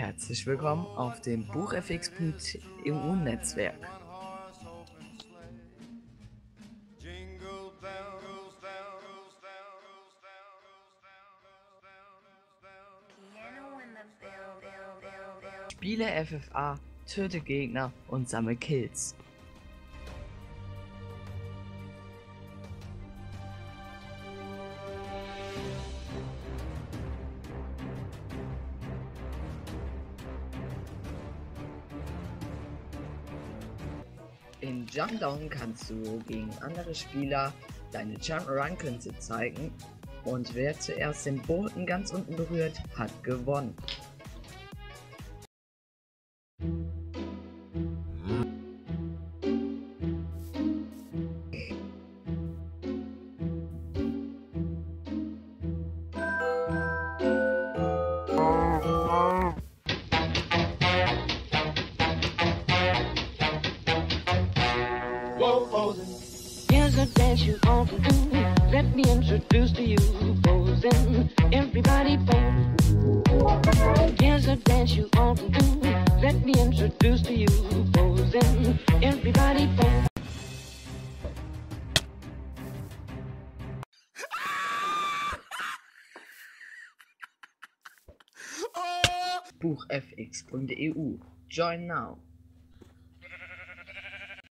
Herzlich willkommen auf dem buchfx.eu-Netzwerk. Spiele FFA, töte Gegner und sammle Kills. In Jumpdown kannst du gegen andere Spieler deine Jump-Run-Künste zeigen und wer zuerst den Boden ganz unten berührt, hat gewonnen. Here's a dance you ought to do. Let me introduce to you posing. Everybody pose. Here's a dance you ought to do. Let me introduce to you posing. Everybody pose. buchfx.eu. Join now.